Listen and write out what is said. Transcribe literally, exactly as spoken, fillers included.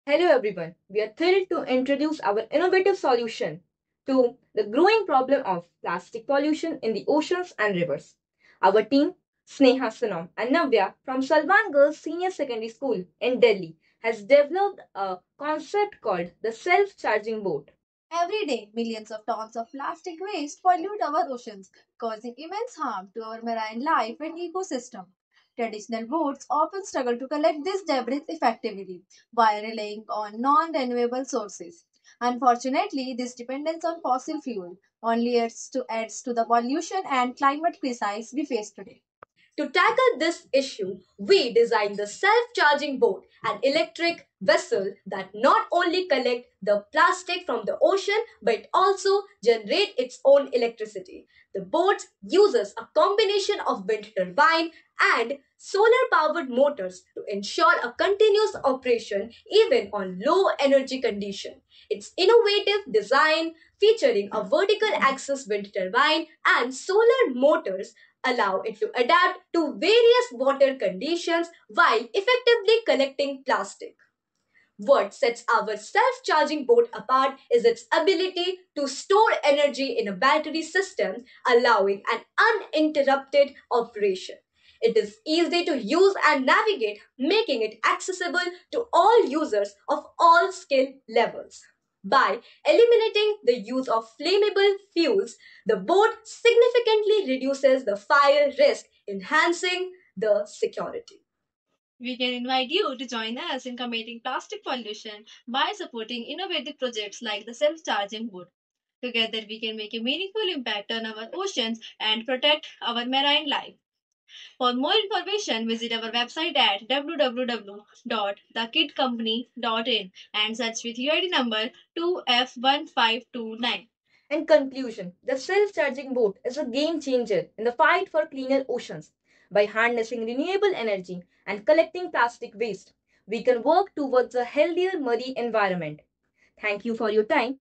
Hello everyone. We are thrilled to introduce our innovative solution to the growing problem of plastic pollution in the oceans and rivers. Our team, Sneha Sanam and Navya from Salvan Girls Senior Secondary School in Delhi, has developed a concept called the self-charging boat. Every day, millions of tons of plastic waste pollute our oceans, causing immense harm to our marine life and ecosystem. Traditional boats often struggle to collect this debris effectively by relying on non renewable sources. Unfortunately, this dependence on fossil fuel only adds to, adds to the pollution and climate crisis we face today. To tackle this issue, we designed the self-charging boat, an electric vessel that not only collect the plastic from the ocean but also generate its own electricity. The boat uses a combination of wind turbine and solar powered motors to ensure a continuous operation even on low energy condition. Its innovative design featuring a vertical axis wind turbine and solar motors allow it to adapt to various water conditions while effectively collecting plastic. What sets our self charging boat apart is its ability to store energy in a battery system, allowing an uninterrupted operation. It is easy to use and navigate, making it accessible to all users of all skill levels. By eliminating the use of flammable fuels, the boat significantly reduces the fire risk, enhancing the security. We can invite you to join us in combating plastic pollution by supporting innovative projects like the self charging boat. Together, we can make a meaningful impact on our oceans and protect our marine life. For more information, visit our website at w w w dot the kid company dot in and search with U I D number two F one five two nine. In conclusion, the self charging boat is a game changer in the fight for cleaner oceans. By harnessing renewable energy and collecting plastic waste, we can work towards a healthier marine environment. Thank you for your time.